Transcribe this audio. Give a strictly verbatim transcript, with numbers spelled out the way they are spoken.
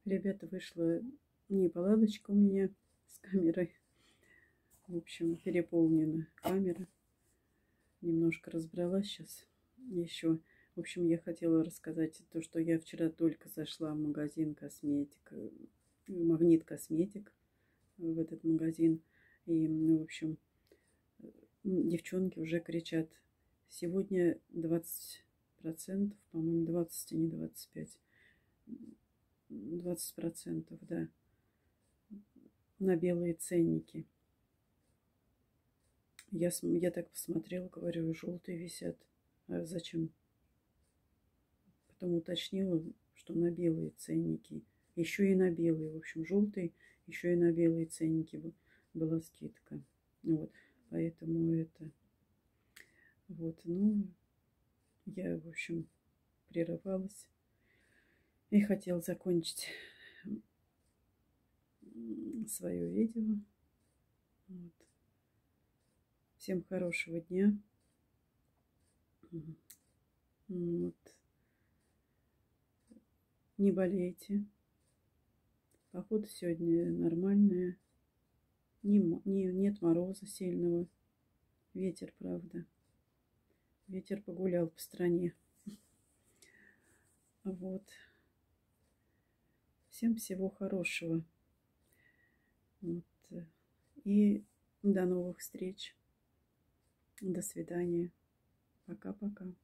Ребята, вышла неполадочка у меня с камерой. В общем, переполнена камера. Немножко разобралась сейчас еще. В общем, я хотела рассказать то, что я вчера только зашла в магазин косметик, Магнит Косметик, в этот магазин. И, ну, в общем, девчонки уже кричат: сегодня двадцать процентов, по-моему, двадцать, а не двадцать пять. двадцать процентов, да, на белые ценники. Я, я так посмотрела, говорю, желтые висят. А зачем? Потом уточнила, что на белые ценники. Еще и на белые. В общем, желтые, еще и на белые ценники была скидка. Вот. Поэтому это... Вот, ну, я, в общем, прерывалась. И хотела закончить свое видео. Вот. Всем хорошего дня. Вот. Не болейте. Погода сегодня нормальная. Не, не, нет мороза сильного. Ветер, правда. Ветер погулял по стране. Вот. Всем всего хорошего. Вот. И до новых встреч. До свидания. Пока-пока.